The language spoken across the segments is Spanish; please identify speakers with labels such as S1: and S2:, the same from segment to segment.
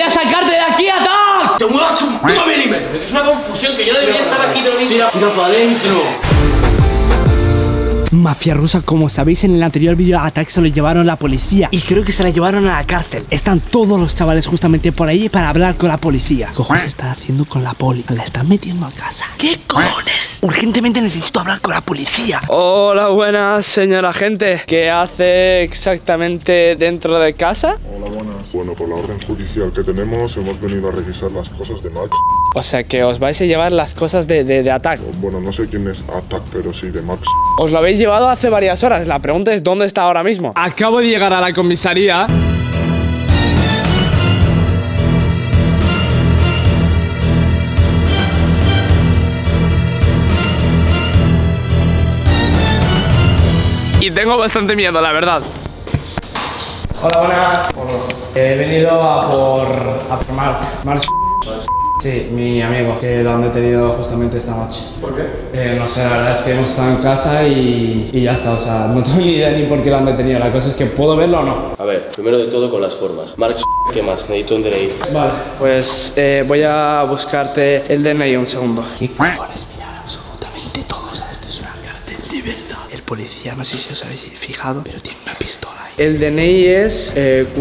S1: ¡Voy a sacarte de aquí, Attack!
S2: ¡Te muevas un puto milímetro! Es una confusión que yo no debería estar aquí, te lo he dicho. Tira para adentro.
S1: Mafia rusa, como sabéis en el anterior vídeo, a Attack se lo llevaron a la policía y creo que se la llevaron a la cárcel. Están todos los chavales justamente por ahí para hablar con la policía. Cojones está haciendo con la poli? La están metiendo a casa. ¿Qué cojones? Urgentemente necesito hablar con la policía.
S3: Hola, buenas, señora agente. ¿Qué hace exactamente dentro de casa?
S4: Hola, buenas. Bueno, por la orden judicial que tenemos, hemos venido a revisar las cosas de Max.
S3: O sea, que os vais a llevar las cosas de Attack.
S4: Bueno, no sé quién es Attack, pero sí, de Max.
S3: Os lo habéis llevado hace varias horas. La pregunta es ¿dónde está ahora mismo? Acabo de llegar a la comisaría. Y tengo bastante miedo, la verdad. Hola, buenas. He venido a por Mark. Sí, mi amigo, que lo han detenido justamente esta noche. ¿Por qué? No sé, la verdad es que hemos estado en casa y ya está, o sea, no tengo ni idea ni por qué lo han detenido. La cosa es que ¿puedo verlo o no?
S2: A ver, primero de todo con las formas. Mark, ¿qué más? Necesito un DNI.
S3: Vale, pues voy a buscarte el DNI un segundo.
S1: ¿Qué cojones? Mirar absolutamente todo, o sea, esto es una cárcel de verdad. El policía, no sé si os habéis fijado, pero tiene una pistola ahí.
S3: El DNI es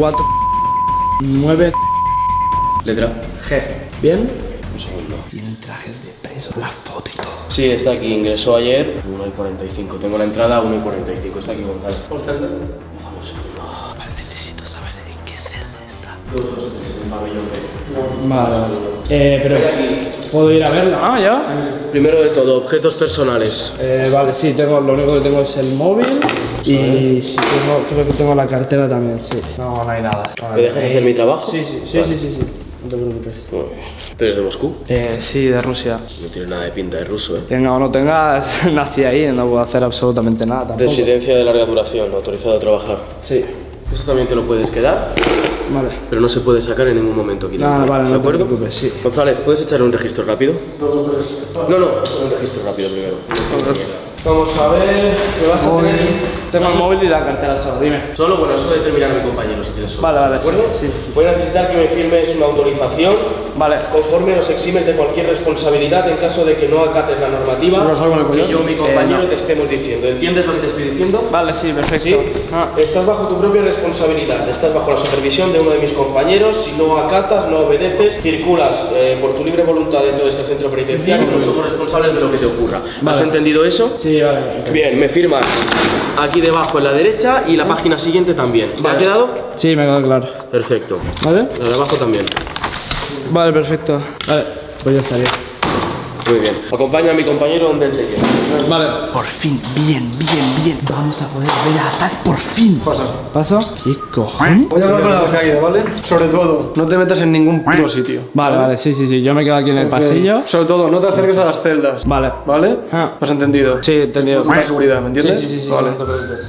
S3: 49
S2: Letra.
S3: G. ¿Bien?
S2: Un segundo.
S1: Tienen trajes de preso, la foto y todo.
S2: Sí, está aquí. Ingresó ayer 1:45. Tengo la entrada a 1:45. Está aquí Gonzalo. ¿Por celda? Déjame un segundo.
S1: Vale, necesito saber en qué celda está.
S2: 2, 2, 3. En el pabellón B.
S3: Vale. Pero
S2: Ven aquí.
S3: ¿puedo ir a verlo? Ah, ya.
S2: Primero de todo, objetos personales.
S3: Vale, sí, lo único que tengo es el móvil y sí, creo que tengo la cartera también, sí. No hay nada.
S2: ¿Me dejas hacer mi trabajo?
S3: Sí. No te preocupes.
S2: ¿Tú eres de Moscú?
S3: Sí, de Rusia.
S2: No tiene nada de pinta de ruso, ¿eh?
S3: Tenga o no tengas, nací ahí, no puedo hacer absolutamente nada tampoco.
S2: Residencia de larga duración, autorizado a trabajar.
S3: Sí.
S2: Esto también te lo puedes quedar,
S3: Vale.
S2: pero no se puede sacar en ningún momento aquí dentro.
S3: Vale,
S2: ¿De
S3: no te
S2: acuerdo?
S3: preocupes, sí.
S2: González, ¿puedes echarle un registro rápido? 2, 2, 3. No, un registro rápido primero.
S3: Vamos a ver, ¿qué vas a tener? Tengo el móvil y la cartera solo, dime.
S2: Solo, bueno, eso determinar a mi compañero si quieres solo.
S3: Vale,
S2: ¿de acuerdo?
S3: sí.
S2: Voy a necesitar que me firmes una autorización.
S3: Vale.
S2: Conforme nos eximes de cualquier responsabilidad en caso de que no acates la normativa que yo o mi compañero
S3: no.
S2: te estemos diciendo. ¿Entiendes lo que te estoy diciendo?
S3: Vale, sí, perfecto.
S2: ¿Sí? Estás bajo tu propia responsabilidad, estás bajo la supervisión de uno de mis compañeros. Si no acatas, no obedeces, circulas por tu libre voluntad dentro de este centro penitenciario, no somos responsables de lo que te ocurra. ¿Has entendido eso?
S3: Sí, vale.
S2: Bien, me firmas aquí debajo en la derecha y la página siguiente también. ¿Te ha quedado?
S3: Sí, me queda claro.
S2: Perfecto.
S3: ¿Vale?
S2: La de abajo también.
S3: Vale, perfecto. Vale, pues ya estaría.
S2: Muy bien. Acompaña a mi compañero donde él te quiera.
S3: Vale.
S1: Por fin, bien. Vamos a poder ver a Attack por fin.
S3: ¿Paso?
S1: ¿Qué cojones?
S5: Voy a hablar con la calle, ¿vale? Sobre todo, no te metas en ningún puto sitio.
S3: Vale, sí. Yo me quedo aquí en el pasillo.
S5: Sobre todo, no te acerques a las celdas.
S3: Vale.
S5: ¿Vale?
S3: Ah.
S5: ¿Has entendido?
S3: Sí, entendido.
S5: Mucha seguridad, ¿me entiendes?
S3: Sí.
S5: Vale.
S3: No te preocupes.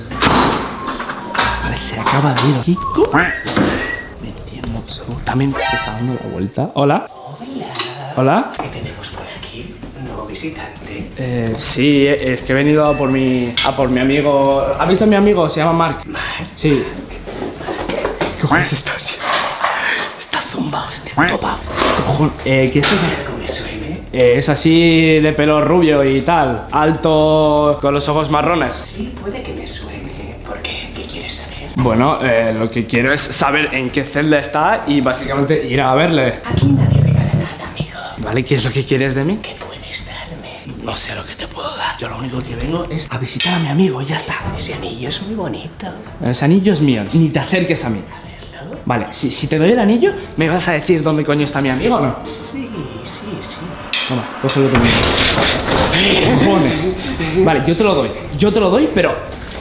S1: Vale, se acaba de ir. ¿Qué cojones? Me entiendo absolutamente. Se está dando la vuelta. Hola. Hola.
S6: ¿Qué tenemos por aquí? Un nuevo visitante.
S3: Sí, es que he venido a por mi amigo. ¿Ha visto a mi amigo? Se llama Mark. Sí. ¿Qué cojones está haciendo?
S1: Está zumbado este puto pavo. Cojones. ¿Qué es eso?
S6: ¿Algo me suene?
S3: Es así de pelo rubio y tal. Alto, con los ojos marrones.
S6: Sí, puede que me suene. ¿Por qué? ¿Qué quieres saber?
S3: Bueno, lo que quiero es saber en qué celda está y básicamente ir a verle.
S6: Aquí nadie regala nada, amigo.
S3: ¿Vale? ¿Qué es lo que quieres de mí?
S6: ¿Qué puedes darme?
S1: No sé lo que te puedo dar. Yo lo único que vengo es a visitar a mi amigo y ya está.
S6: Ese anillo es muy bonito.
S3: Ese anillo es mío. Ni te acerques a mí.
S6: A verlo.
S3: Vale, si te doy el anillo, ¿me vas a decir dónde coño está mi amigo o no?
S6: Sí.
S3: Toma, cógelo tú mismo. Cojones. Vale, yo te lo doy, pero...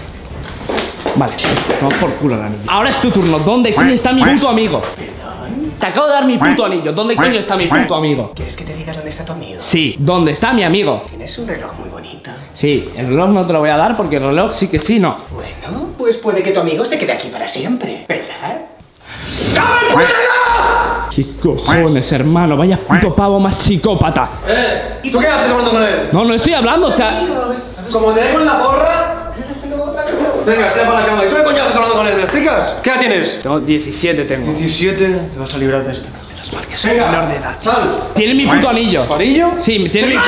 S3: Vale, vamos por culo el anillo. Ahora es tu turno. ¿Dónde coño está mi puto amigo?
S6: ¿Perdón?
S3: Te acabo de dar mi puto anillo. ¿Dónde coño está mi puto amigo?
S6: ¿Quieres que te diga dónde está tu amigo?
S3: Sí, ¿dónde está mi amigo?
S6: Tienes un reloj muy bonito.
S3: Sí, el reloj no te lo voy a dar porque el reloj sí que sí, no.
S6: Bueno, pues puede que tu amigo se quede aquí para siempre, ¿verdad?
S3: ¿Qué cojones, hermano? Vaya puto pavo más psicópata.
S5: ¿Tú qué haces hablando con él?
S3: No estoy hablando, o sea...
S6: Amigos.
S5: Como tenemos la porra, Venga, tira para la cama. ¿Y tú qué coño haces hablando con él? ¿Me explicas? ¿Qué edad tienes?
S3: Tengo 17 tengo.
S5: 17, te vas a librar de esta.
S3: Menos mal que soy menor de edad.
S5: ¡Sal!
S3: ¿Tiene mi puto anillo?
S5: ¿Anillo?
S3: Sí, tiene mi puto...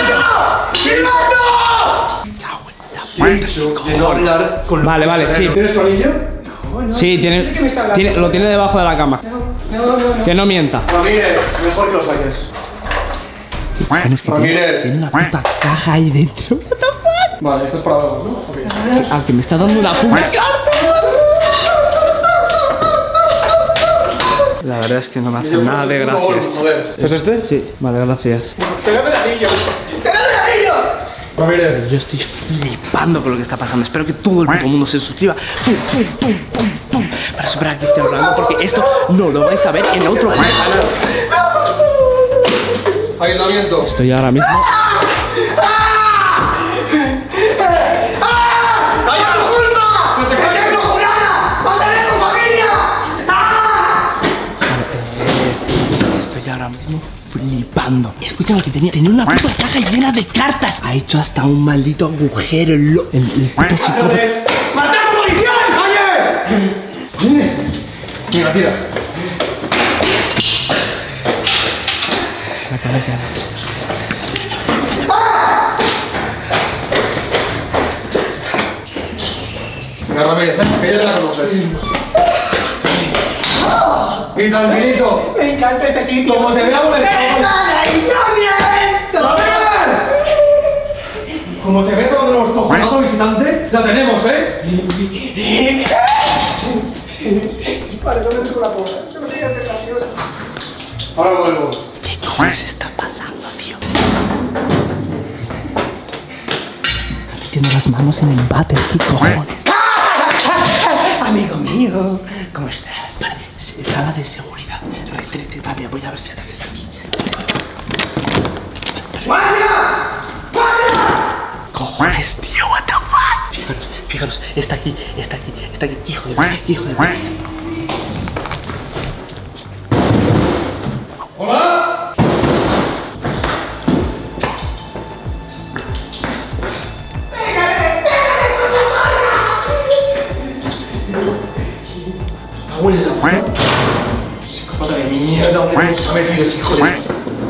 S5: Te he dicho de no hablar con los
S3: Vale, vale, sí.
S5: ¿Tienes tu anillo?
S3: Sí, lo tiene debajo de la cama. Que no mienta.
S5: Ramírez, mejor que lo saques.
S1: Es que
S5: Ramírez.
S1: tiene una puta caja ahí dentro.
S5: Vale, esto es para luego, ¿no? Ok.
S1: Ah, que me está dando una puta carta.
S3: La verdad es que no me hace nada de gracia esto.
S5: ¿Es este?
S3: Sí, vale, gracias.
S5: ¡Te doy el anillo! ¡Te doy el anillo! Ramírez.
S3: Yo estoy flipando con lo que está pasando. Espero que todo el puto mundo se suscriba. Pum, pum, pum, pum, pum, para superar a Cristiano Ronaldo, porque esto no lo vais a ver en otro canal.
S5: Ayuntamiento.
S3: Estoy ahora mismo.
S1: Estoy ahora mismo flipando. Escúchame que tenía una puta caja llena de cartas. Ha hecho hasta un maldito agujero. El puto psicópata.
S5: ¡Mataron policial! ¡Oye! Mira, tira. Venga, Ramírez, que ya te la conoces. Y tranquilito.
S6: Me encanta este sitio.
S5: Como te veamos en el Como te veo cuando nos cojonado visitante, la tenemos, ¿eh?
S6: Vale, no me toco la porra. Solo quería ser gracioso.
S5: Ahora vuelvo.
S1: ¿Qué cojones está pasando, tío? Está metiendo las manos en el váter. ¿Qué cojones?
S6: Amigo mío, ¿cómo estás?
S1: Vale, sala de seguridad. Restrictiva, voy a ver si Ataque está aquí. Cojones, tío, what the fuck. Fijaros, está aquí. Hijo de puta.
S5: ¡Hola! Psicópata de mierda, ¿dónde te has metido ese hijo de...?
S1: Vale.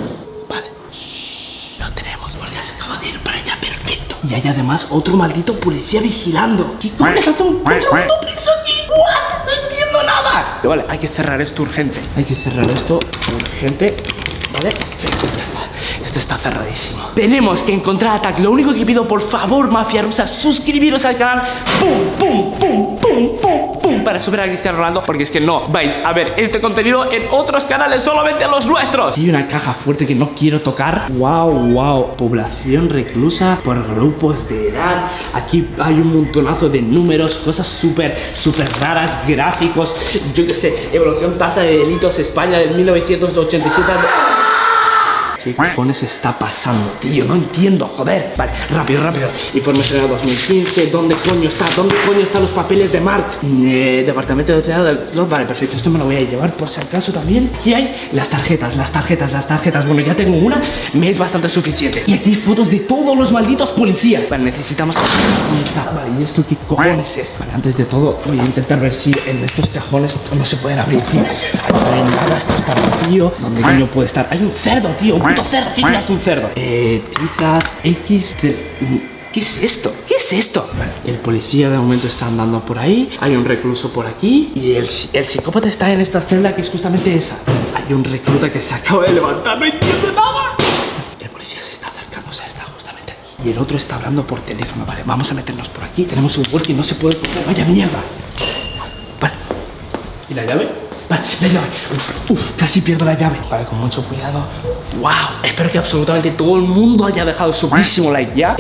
S1: Lo tenemos porque se acaba de ir para allá, perfecto. Y hay además otro maldito policía vigilando. ¿Qué cojones hace un puto preso aquí? ¿What? No entiendo nada.
S3: Pero vale, hay que cerrar esto urgente. Hay que cerrar esto urgente. Vale, perfecto, ya está. Esto está cerradísimo.
S1: Tenemos que encontrar a Tac. Lo único que pido, por favor, mafia rusa, suscribiros al canal. ¡Pum, pum, pum, pum, pum, pum! Para superar a Cristiano Ronaldo, porque es que no vais a ver este contenido en otros canales, solamente los nuestros. Hay una caja fuerte que no quiero tocar. Wow. Población reclusa por grupos de edad. Aquí hay un montonazo de números, cosas súper raras, gráficos. Yo qué sé, evolución, tasa de delitos, España del 1987. ¿Qué cojones está pasando, tío? No entiendo, joder. Vale, rápido. Informe general 2015. ¿Dónde coño están los papeles de Mark? Departamento de Ciudad del... Vale, perfecto. Esto me lo voy a llevar por si acaso también. Y hay las tarjetas. Bueno, ya tengo una. Me es bastante suficiente. Y aquí hay fotos de todos los malditos policías. Vale, necesitamos... ¿Dónde está? Vale, ¿y esto qué cojones es? Vale, antes de todo voy a intentar ver si en estos cajones no se pueden abrir, tío. No hay nada, esto está vacío. ¿Dónde coño puede estar? Hay un cerdo, tío. Un puto cerdo. ¿Qué hace un cerdo? Tizas X... ¿Qué es esto? Vale, el policía de momento está andando por ahí. Hay un recluso por aquí. Y el psicópata está en esta celda que es justamente esa. Hay un recluta que se acaba de levantar. No entiendo nada. El policía se está acercando, está justamente aquí. Y el otro está hablando por teléfono. Vale, vamos a meternos por aquí. Tenemos un walkie, no se puede coger. Vaya mierda. Vale. ¿Y la llave? Vale, la llave. Casi pierdo la llave. Vale, con mucho cuidado. Wow, espero que absolutamente todo el mundo haya dejado su muchísimo like ya.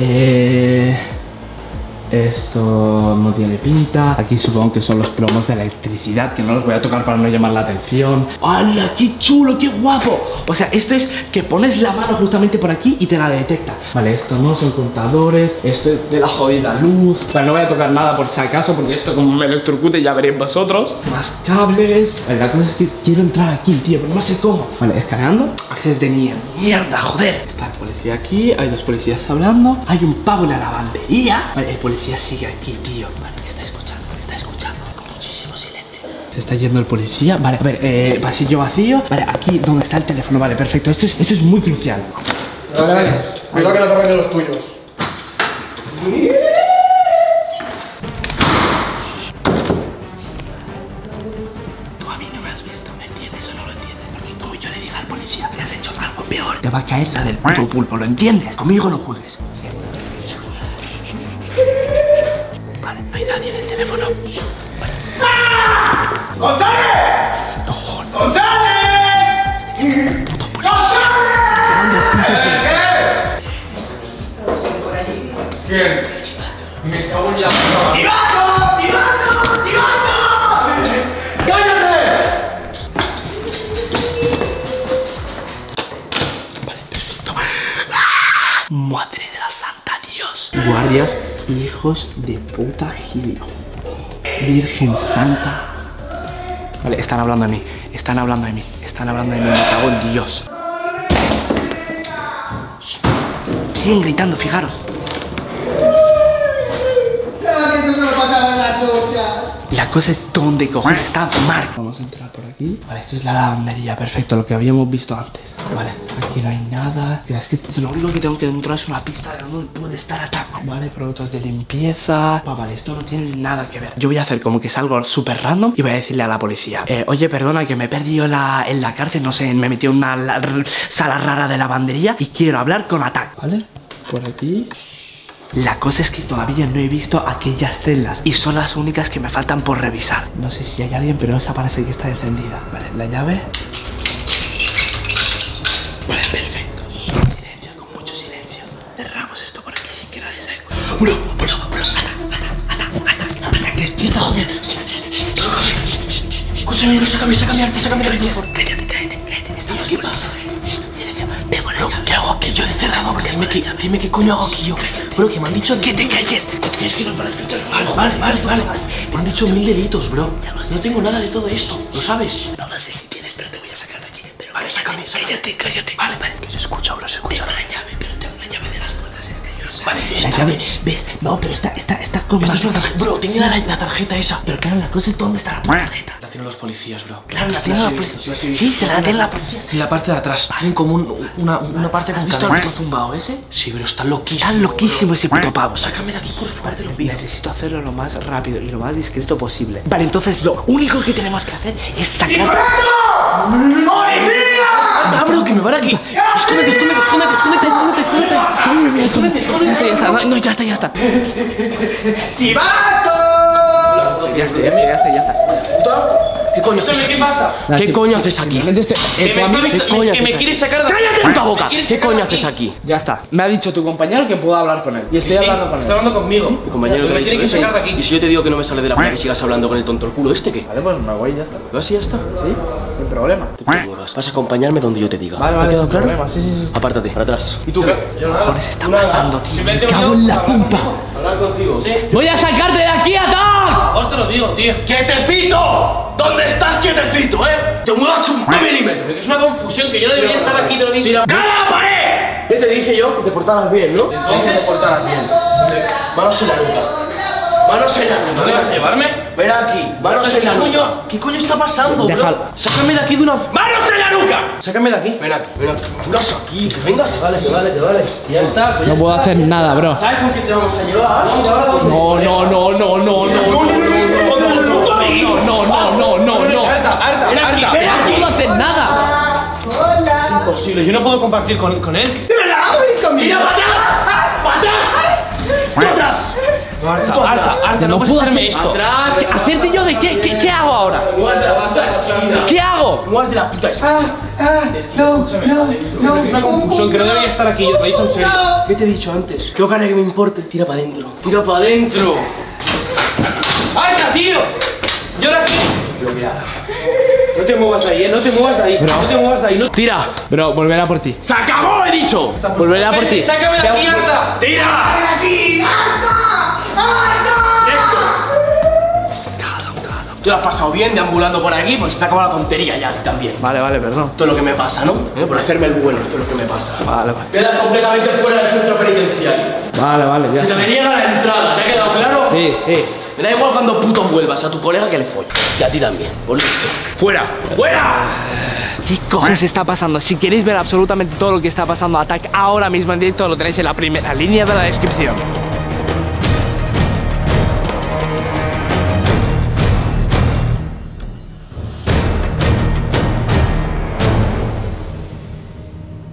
S1: Esto no tiene pinta. Aquí supongo que son los plomos de electricidad, que no los voy a tocar para no llamar la atención. ¡Hala! ¡Qué chulo! ¡Qué guapo! O sea, esto es que pones la mano justamente por aquí y te la detecta. Vale, esto no son contadores. Esto es de la jodida luz. Vale, no voy a tocar nada por si acaso, porque esto como me electrocute ya veréis vosotros. Más cables. Vale, la cosa es que quiero entrar aquí, tío, pero no sé cómo. Vale, escaneando. Acceso de mierda, joder. Está el policía aquí, hay dos policías hablando. Hay un pavo en la lavandería. Vale, el policía sigue aquí, tío. Vale, me está escuchando. Se está yendo el policía. Vale, a ver, pasillo vacío. Vale, aquí donde está el teléfono. Vale, perfecto. Esto es muy crucial.
S5: Vale. Cuidado que no te arranquen los tuyos.
S1: Tú a mí no me has visto, ¿me entiendes o no lo entiendes? Porque como yo le diga al policía que has hecho algo peor, te va a caer la del puto pulpo, ¿lo entiendes? Conmigo no juegues. Vale, no hay nadie en el teléfono.
S6: ¡González!
S1: No.
S6: ¡González!
S1: Puto policía.
S5: ¿Quién? Me cago en la puta.
S6: ¡Chivato! ¡Chivato! ¡Chivato! ¡Cállate!
S1: Vale, perfecto. Madre de la santa Dios. Guardias, hijos de puta gil. Virgen santa. Vale, están hablando de mí. Están hablando de mí. Están hablando de mí. Me cago en Dios. Siguen gritando, fijaros. La cosa es dónde cojones está Mark. Vamos a entrar por aquí. Vale, esto es la lavandería, perfecto, lo que habíamos visto antes. Vale, aquí no hay nada. Es que lo único que tengo que encontrar es una pista de dónde puede estar Attack. Vale, productos de limpieza. Vale, esto no tiene nada que ver. Yo voy a hacer como que es algo súper random y voy a decirle a la policía: oye, perdona, que me he perdido en la cárcel, no sé, me metí en una sala rara de lavandería y quiero hablar con Attack. Vale, por aquí. La cosa es que todavía no he visto aquellas celdas y son las únicas que me faltan por revisar. No sé si hay alguien, pero esa parece que está encendida. Vale, la llave. Vale, perfecto. Silencio, con mucho silencio. Cerramos esto por aquí sin que nadie se dé cuenta. Bro, Attack, despierta, joder. Escúchame, sácame la llave. Cállate. Estamos aquí. Silencio. Vemos la llave. ¿Qué hago aquí yo de cerrado? Dime qué coño hago aquí yo. Bro, que me han dicho... ¡Que te calles! Es que no para escuchar. Vale. Me han dicho 1000 delitos, bro. No tengo nada de todo esto, ¿lo sabes? No sé si tienes, pero te voy a sacar de aquí. Pero vale, sácame. Cállate. Vale. Que se escucha, bro, se escucha. Tengo la llave, pero tengo la llave de las puertas exteriores. Vale, esta tienes. ¿Ves? No, pero está como... Esta es una tarjeta. Bro, tengo la tarjeta esa. Pero claro, la cosa es dónde está la tarjeta.
S2: La tienen los policías, bro.
S1: Claro, la tiene la policía. Sí, se la tiene la policía.
S2: En la parte de atrás. Tienen como una parte con...
S1: ¿Has visto el puto zumbao ese?
S2: Sí, pero está loquísimo.
S1: Está loquísimo ese puto pavo.
S2: Sácame de aquí, por favor, te lo pido.
S1: Necesito hacerlo lo más rápido y lo más discreto posible. Vale, entonces lo único que tenemos que hacer es sacar...
S6: ¡Policía!
S2: ¡Ah, bro, que me van aquí! ¡Escóndete!
S1: Ya está. No, ya está.
S6: ¡Chivato!
S1: Ya está.
S2: ¿Qué coño haces aquí?
S3: ¿Qué pasa?
S2: ¿Qué coño haces aquí?
S3: Que me quieres sacar de...
S2: ¡Cállate, puta boca! ¿Qué coño haces aquí?
S1: Ya está. Me ha dicho tu compañero que puedo hablar con él. Y estoy hablando con él.
S3: Está hablando conmigo.
S2: Mi compañero te ha
S3: Me
S2: dicho
S3: tiene que
S2: sí.
S3: sacar de aquí.
S2: Y si yo te digo que no me sale de la puta que sigas hablando con el tonto el culo este, ¿qué?
S1: Vale, pues me voy y ya está.
S2: ¿Vas y ya está?
S1: Sí, sin problema.
S2: Te muevas. Vas a acompañarme donde yo te diga.
S1: Vale,
S2: ¿Te ha quedado
S1: sin
S2: claro?
S1: problema. Sí.
S2: Apártate, para atrás. ¿Y tú qué?
S1: Cojones está pasando, tío.
S3: Simplemente
S1: Me cago en la puta.
S2: Hablar contigo.
S3: Sí.
S1: ¡Voy a sacarte de aquí, Attack!
S3: Ahora te lo digo, tío.
S2: ¡Quietecito! ¿Dónde estás quietecito, te muevas un milímetro!
S3: Es una confusión que yo no debería estar aquí, te lo he dicho.
S2: ¡Cara la pared! ¿Qué te dije yo? Que te portaras bien, ¿no?
S3: Entonces-
S2: Que te portaras bien. Manos en la nuca. Manos en la nuca.
S3: ¿Dónde vas a llevarme?
S2: Ven aquí. Manos en la nuca.
S3: ¿Qué coño está pasando,
S1: Déjalo.
S3: bro? Sácame de aquí de una... ¡Manos en la nuca! Sácame de aquí.
S2: Ven aquí. Vengas aquí. Que vengas. Que vale.
S3: Ya está. Pues
S1: No
S3: ya
S1: puedo
S3: está.
S1: hacer nada, bro.
S3: ¿Sabes con quién te vamos a llevar? Vamos a dónde?
S1: No.
S3: Con el puto amigo.
S1: No.
S3: Harta.
S1: Ven aquí. No puedo hacer nada.
S3: Es imposible. Yo no puedo compartir con él.
S2: ¡Mira para atrás!
S3: Harta. No puedo hacerme esto.
S2: ¡Atrás!
S1: ¿Hacerte yo de qué? ¿Qué hago ahora? ¿Qué hago?
S2: ¡Muevas de la puta esa!
S3: Es una confusión que no debería estar aquí. Yo te lo he dicho en serio.
S2: ¿Qué te he dicho antes? ¿Qué cara que me importe? Tira para adentro. ¡Tira para adentro!
S3: ¡Harta, tío! Yo ahora aquí. No te muevas ahí, No te muevas de ahí. No...
S2: ¡Tira!
S1: Bro, volverá por ti.
S2: ¡Se acabó, he dicho!
S1: Volverá por ti.
S3: ¡Sácame de aquí, Harta!
S2: ¡Tira! ¿Te lo has pasado bien deambulando por aquí? Pues se te acaba la tontería ya a ti también.
S1: Vale, perdón.
S2: Esto es lo que me pasa, ¿no? Por hacerme el bueno, esto es lo que me pasa.
S1: Vale.
S2: Quedas completamente fuera del centro penitenciario.
S1: Vale, ya.
S2: Se te me niega la entrada, ¿te ha quedado claro?
S1: Sí.
S2: Me da igual cuando puto vuelvas a tu colega que le folles. Y a ti también. Pues listo. ¡Fuera! ¡Fuera!
S1: ¿Qué cojones está pasando? Si queréis ver absolutamente todo lo que está pasando a Attack ahora mismo en directo, lo tenéis en la primera línea de la descripción.